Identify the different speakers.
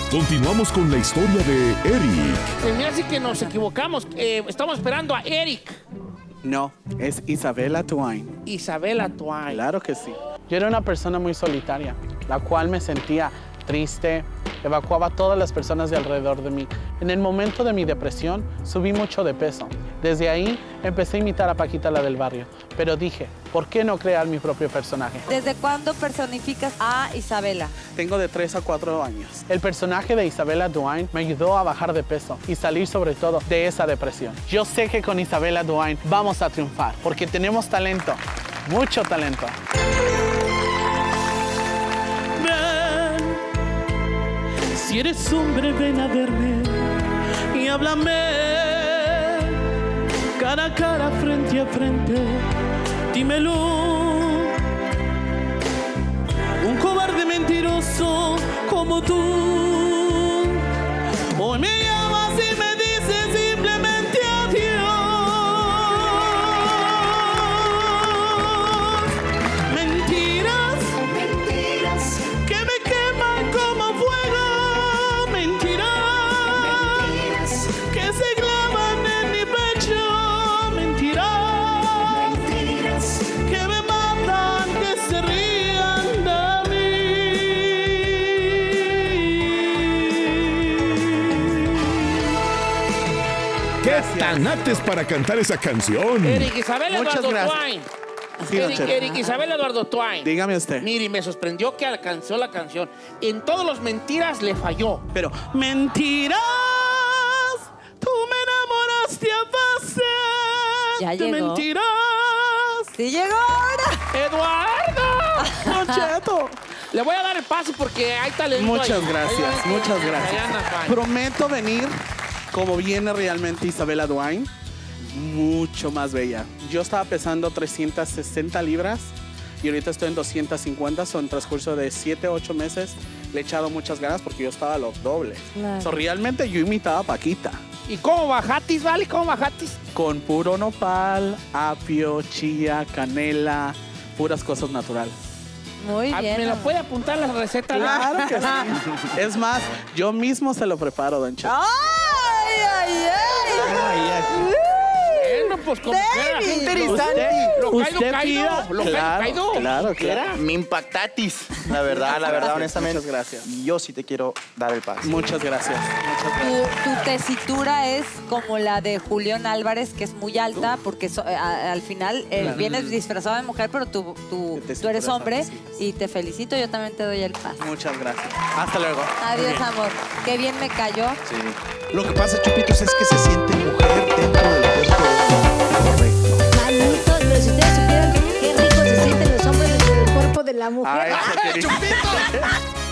Speaker 1: Continuamos con la historia de Eric.
Speaker 2: Pues mira, sí que nos equivocamos. Estamos esperando a Eric.
Speaker 3: No, es Isabela Twain.
Speaker 2: Isabela Twain.
Speaker 3: Claro que sí. Yo era una persona muy solitaria, la cual me sentía triste, evacuaba a todas las personas de alrededor de mí. En el momento de mi depresión, subí mucho de peso. Desde ahí, empecé a imitar a Paquita, la del barrio. Pero dije, ¿por qué no crear mi propio personaje?
Speaker 4: ¿Desde cuándo personificas a Isabela?
Speaker 3: Tengo de 3 a 4 años. El personaje de Isabela Twain me ayudó a bajar de peso y salir sobre todo de esa depresión. Yo sé que con Isabela Twain vamos a triunfar, porque tenemos talento, mucho talento.
Speaker 5: Si eres hombre, ven a verme y háblame cara a cara, frente a frente. Dímelo. Un cobarde mentiroso como tú. Hoy me llamas y me dices simplemente adiós. Mentiras, mentiras que me queman como fuego. Que se clavan en mi pecho, mentiras que me matan, que se rían de mí.
Speaker 1: ¡Qué tanates para cantar esa canción!
Speaker 2: Eric Isabel
Speaker 3: Muchas
Speaker 2: Eduardo
Speaker 3: gracias.
Speaker 2: Twain.
Speaker 3: Sí, don Cheto.
Speaker 2: Eric Isabel Eduardo Twain.
Speaker 3: Dígame usted.
Speaker 2: Mire, me sorprendió que alcanzó la canción. En todos los mentiras le falló.
Speaker 3: Pero,
Speaker 5: Mentiras, tú me enamoraste a base
Speaker 4: Ya
Speaker 5: de
Speaker 4: llegó.
Speaker 5: mentiras.
Speaker 4: ¡Sí llegó ahora!
Speaker 2: ¡Eduardo!
Speaker 3: don Cheto.
Speaker 2: Le voy a dar el paso porque hay talento.
Speaker 3: Muchas
Speaker 2: ahí.
Speaker 3: gracias,
Speaker 2: Hay
Speaker 3: muchas
Speaker 2: talento.
Speaker 3: gracias.
Speaker 2: Ahí anda, Twain.
Speaker 3: Prometo venir como viene realmente Isabela Twain, mucho más bella. Yo estaba pesando 360 libras y ahorita estoy en 250, son en transcurso de 7, 8 meses. Le he echado muchas ganas porque yo estaba a lo doble.
Speaker 4: Claro.
Speaker 3: So, realmente yo imitaba a Paquita.
Speaker 2: ¿Y cómo bajatis, vale? ¿Cómo bajatis?
Speaker 3: Con puro nopal, apio, chía, canela, puras cosas naturales.
Speaker 4: Muy bien.
Speaker 2: ¿Me la puede apuntar la receta?
Speaker 3: Claro que sí. Es más, yo mismo se lo preparo, don Cheto.
Speaker 4: ¡Ay, ay, ay!
Speaker 2: Bueno, pues como quiera.
Speaker 4: David.
Speaker 6: Interesante.
Speaker 2: Lo
Speaker 3: Usted
Speaker 2: caído.
Speaker 3: claro, claro, claro.
Speaker 6: Me impactatis, la verdad, honestamente.
Speaker 3: Muchas gracias.
Speaker 6: Y yo sí te quiero dar el paso.
Speaker 3: Muchas gracias. Muchas gracias.
Speaker 4: Tu tesitura es como la de Julián Álvarez, que es muy alta, porque al final vienes disfrazado de mujer, pero tú eres hombre, y te felicito, yo también te doy el paso.
Speaker 3: Muchas gracias. Hasta luego.
Speaker 4: Adiós, amor. Qué bien me cayó.
Speaker 6: Sí. Lo que pasa, Chupitos, es que se siente mujer dentro del cuerpo de un hombre. Correcto.
Speaker 7: Manitos, pero si ustedes supieran qué rico se sienten los hombres dentro del cuerpo de la mujer.
Speaker 3: Ay,
Speaker 6: ¡Chupito!